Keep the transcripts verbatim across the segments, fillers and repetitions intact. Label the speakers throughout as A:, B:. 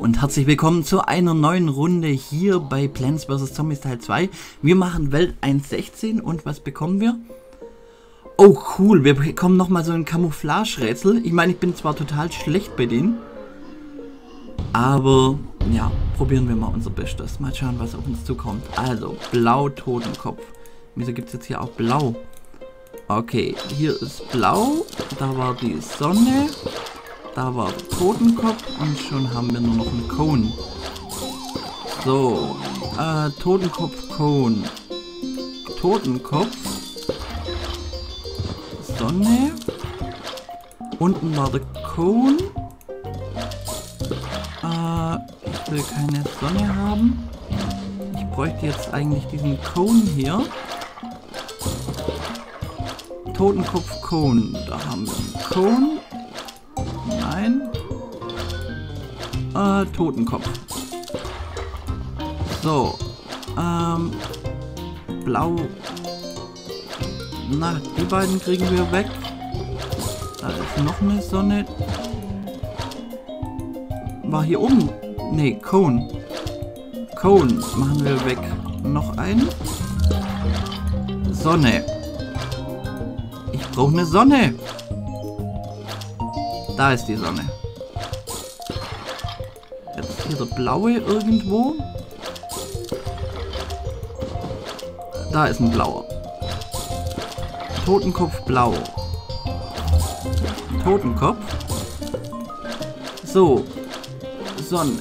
A: und herzlich willkommen zu einer neuen Runde hier bei Plants versus. Zombies Teil zwei. Wir machen Welt eins Punkt sechzehn und was bekommen wir? Oh cool, wir bekommen nochmal so ein Camouflage-Rätsel. Ich meine, ich bin zwar total schlecht bei denen, aber ja, probieren wir mal unser Bestes. Mal schauen, was auf uns zukommt. Also, blau Totenkopf. Wieso gibt es jetzt hier auch blau? Okay, hier ist blau, da war die Sonne. Da war Totenkopf und schon haben wir nur noch einen Cone. So, äh, Totenkopf, Cone. Totenkopf. Sonne. Unten war der Cone. Äh, ich will keine Sonne haben. Ich bräuchte jetzt eigentlich diesen Cone hier. Totenkopf, Cone. Da haben wir einen Cone. Nein. Äh, Totenkopf. So. Ähm. Blau. Na, die beiden kriegen wir weg. Da ist noch eine Sonne. War hier oben? Ne, Cone. Cone machen wir weg. Noch einen. Sonne. Ich brauche eine Sonne. Da ist die Sonne. Jetzt hier der blaue irgendwo. Da ist ein blauer. Totenkopf blau. Totenkopf. So. Sonne.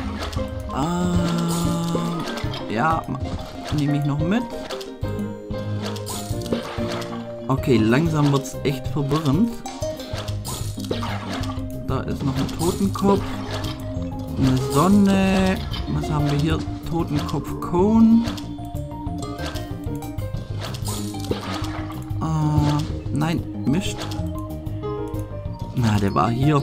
A: Ähm, ja, nehme ich noch mit. Okay, langsam wird es echt verwirrend. Da ist noch ein Totenkopf. Eine Sonne. Was haben wir hier? Totenkopf Cone. Äh, nein, mischt. Na, der war hier.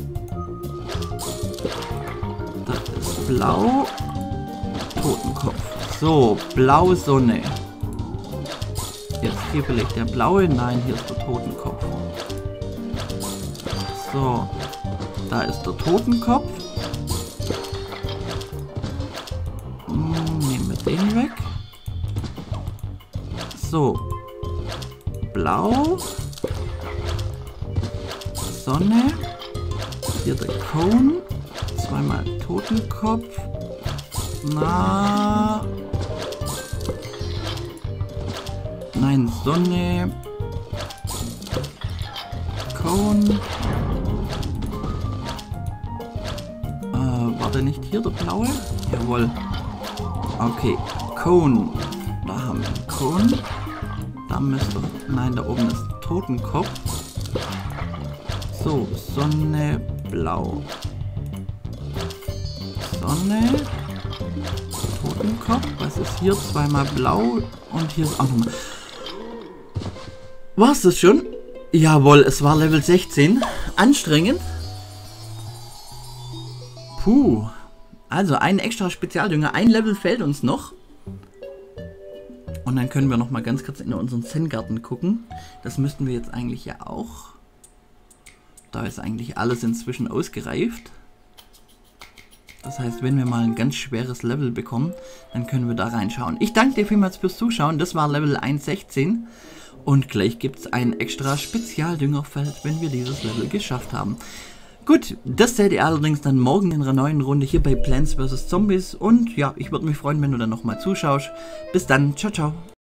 A: Das ist blau. Totenkopf. So, blaue Sonne. Jetzt hier vielleicht der blaue. Nein, hier ist der Totenkopf. So. Da ist der Totenkopf. Hm, nehmen wir den weg. So. Blau. Sonne. Hier der Cone. Zweimal Totenkopf. Na. Nein, Sonne. Cone. War der nicht hier, der blaue? Jawohl. Okay. Cone. Da haben wir einen Cone. Da müsste... Nein, da oben ist Totenkopf. So, Sonne, blau. Sonne. Totenkopf. Was ist hier? Zweimal blau. Und hier ist auch nochmal... War's das schon? Jawohl, es war Level sechzehn. Anstrengend. Puh, also ein extra Spezialdünger, ein Level fehlt uns noch. Und dann können wir noch mal ganz kurz in unseren Zen-Garten gucken. Das müssten wir jetzt eigentlich ja auch. Da ist eigentlich alles inzwischen ausgereift. Das heißt, wenn wir mal ein ganz schweres Level bekommen, dann können wir da reinschauen. Ich danke dir vielmals fürs Zuschauen, das war Level eins Punkt sechzehn. Und gleich gibt es ein extra Spezialdüngerfeld, wenn wir dieses Level geschafft haben. Gut, das seht ihr allerdings dann morgen in einer neuen Runde hier bei Plants versus. Zombies. Und ja, ich würde mich freuen, wenn du dann nochmal zuschaust. Bis dann, ciao, ciao.